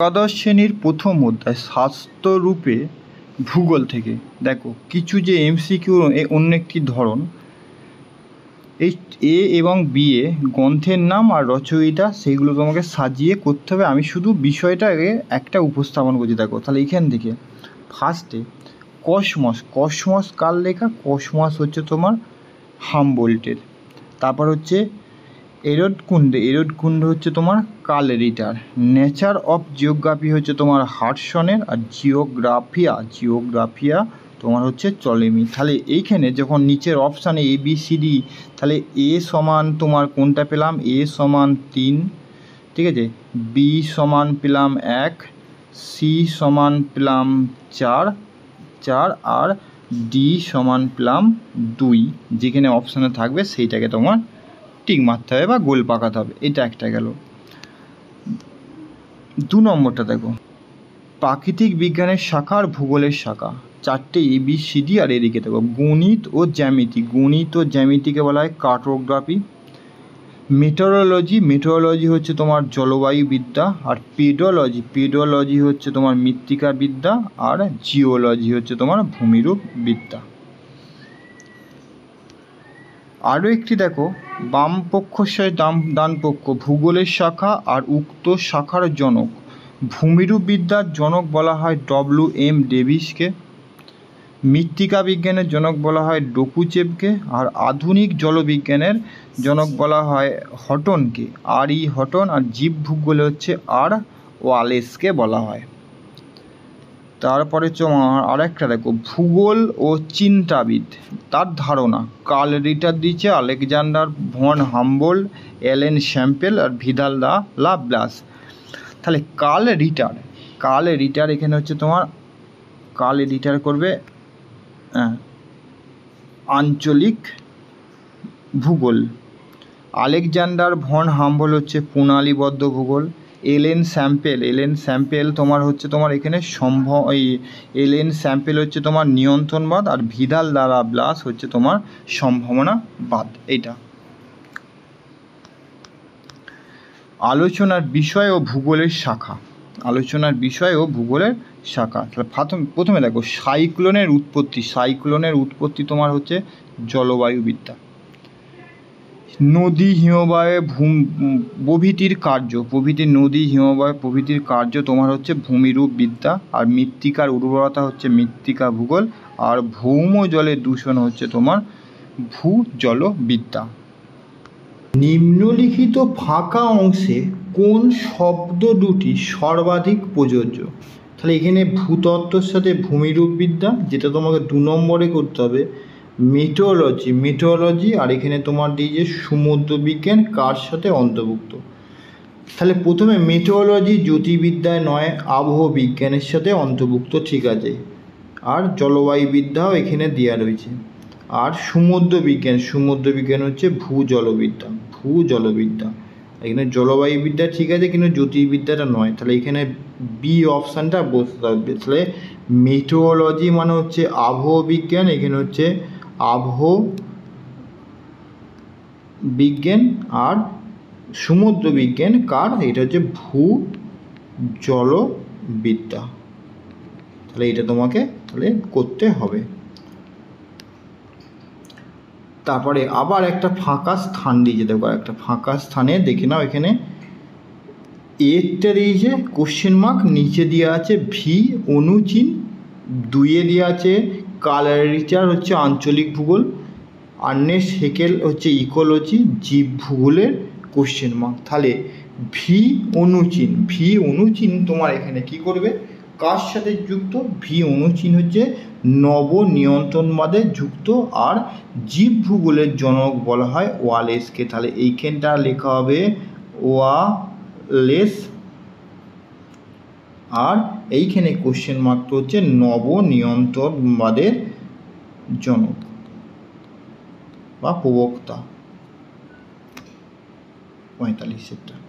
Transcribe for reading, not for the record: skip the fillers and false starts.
একাদশ শ্রেণীর প্রথম অধ্যায় স্বাস্থ্যরূপে ভূগোল থেকে দেখো কিছু যে এমসিকিউ অন্য একটি ধরন। এই এ এবং বি এ গ্রন্থের নাম আর রচয়িতা সেইগুলো তোমাকে সাজিয়ে করতে হবে। আমি শুধু বিষয়টাকে একটা উপস্থাপন করছি। দেখো তাহলে এইখান থেকে ফার্স্টে কসমস কার লেখা? কসমস হচ্ছে তোমার হামবোল্টের। তারপর হচ্ছে এরোডকুন্ড হচ্ছে তোমার Carl Ritter. Nature of geography হচ্ছে তোমার হাডসনের। আর জিওগ্রাফিয়া তোমার হচ্ছে টলেমি। তাহলে এইখানে যখন নিচের অপশানে এ বি সি ডি, তাহলে এ সমান তোমার কোনটা পেলাম? এ সমান 3, ঠিক আছে। বি সমান পেলাম 1, সি সমান পেলাম 4, আর ডি সমান পেলাম 2। যেখানে অপশানে থাকবে সেইটাকে তোমার টিক মারতে হবে বা গোল পাকাতে হবে। এটা একটা গেল। 2 নম্বরটা দেখো, প্রাকৃতিক বিজ্ঞানের শাখা আর ভূগোলের শাখা। 4টে ABCD আর এদিকে দেখো গণিত ও জ্যামিতিকে বলা হয় কার্টোগ্রাফি। মেটেরোলজি হচ্ছে তোমার জলবায়ুবিদ্যা। আর পেডোলজি হচ্ছে তোমার মৃত্তিকাবিদ্যা। আর জিওলজি হচ্ছে তোমার ভূমিরূপ বিদ্যা। আরও একটি দেখো, বাম পক্ষ ডান পক্ষ ভূগোলের শাখা আর উক্ত শাখার জনক। ভূমিরূপ বিদ্যার জনক বলা হয় WM ডেভিসকে। মৃত্তিকা বিজ্ঞানের জনক বলা হয় ডকুচেভকে। আর আধুনিক জলবিজ্ঞানের জনক বলা হয় হটনকে, RE হটন। আর জীবভূগোলে হচ্ছে R ওয়ালেসকে বলা হয়। তারপরে আর একটা দেখো, ভূগোল ও চিন্তাবিদ তার ধারণা। কার্ল রিটার দিচ্ছে, Alexander von Humboldt, Ellen Semple আর ভিদাল দা লাপ্লাস। তাহলে কার্ল রিটার এখানে হচ্ছে তোমার করবে আঞ্চলিক ভূগোল। আলেকজান্ডার ভন হামবোল্ট হচ্ছে প্রণালীবদ্ধ ভূগোল। এলেন স্যাম্পেল তোমার হচ্ছে তোমার এখানে এলেন স্যাম্পেল হচ্ছে তোমার নিয়ন্ত্রণবাদ। আর ভিদাল দা লাপ্লাস হচ্ছে তোমার সম্ভাবনাবাদ। এইটা আলোচনার বিষয় ও ভূগোলের শাখা। তাহলে প্রথমে দেখো সাইক্লোনের উৎপত্তি তোমার হচ্ছে জলবায়ুবিদ্যা। নদী হিমবাহে প্রভৃতির কার্য তোমার হচ্ছে ভূমিরূপ বিদ্যা। আর মৃত্তিকার উর্বরতা হচ্ছে মৃত্তিকা ভূগোল। আর ভৌম জলের দূষণ হচ্ছে তোমার ভূজলবিদ্যা। নিম্নলিখিত ফাঁকা অংশে কোন শব্দ দুটি সর্বাধিক প্রযোজ্য? তাহলে এখানে ভূতত্ত্বের সাথে ভূমিরূপ বিদ্যা, যেটা তোমাকে 2 নম্বরে করতে হবে। মেটোলজি আর এখানে তোমার দিয়েছে সমুদ্র বিজ্ঞান কার সাথে অন্তর্ভুক্ত? তাহলে প্রথমে মেটোলজি জ্যোতির্বিদ্যায় নয়, আবহাওয়া বিজ্ঞানের সাথে অন্তর্ভুক্ত, ঠিক আছে। আর জলবায়ুবিদ্যাও এখানে দেওয়া রয়েছে। আর সমুদ্র বিজ্ঞান হচ্ছে ভূজলবিদ্যা। এখানে জলবায়ুবিদ্যা ঠিক আছে, কিন্তু জ্যোতির্বিদ্যাটা নয়। তাহলে এখানে বি অপশানটা বসতে হবে। তাহলে মেটোলজি মানে হচ্ছে আবহাওয়া বিজ্ঞান, এখানে হচ্ছে আবহাওয়া বিজ্ঞান। আর সমুদ্র বিজ্ঞান কার? এটা হচ্ছে ভূজলবিদ্যা। তাহলে এটা তোমাকে করতে হবে। তারপরে আবার একটা ফাঁকা স্থান দিয়েছে, দেখো একটা ফাঁকা স্থানে দেখে নাও। এখানে এরটা দিয়েছে কোশ্চেন মার্ক, নিচে দেওয়া আছে ভি অনুচিন, 2-এ দেওয়া আছে কার্ল রিটার হচ্ছে আঞ্চলিক ভূগোল, আর্নেস্ট হেকেল হচ্ছে ইকোলজি, জীব ভূগোলের কোশ্চেন মার্ক। তাহলে ভি অনুচিন তোমার এখানে কি করবে? কার সাথে যুক্ত? ভি অনুচিন হচ্ছে নবনিয়ন্ত্রণবাদে যুক্ত। আর জীব ভূগোলের জনক বলা হয় ওয়ালেসকে। তাহলে এইখানটা লেখা হবে ওয়ালেস। আর এইখানে কোশ্চেন মার্কটা হচ্ছে নবনিয়ন্ত্রণবাদের জনক বা প্রবক্তা। 45 সেটা।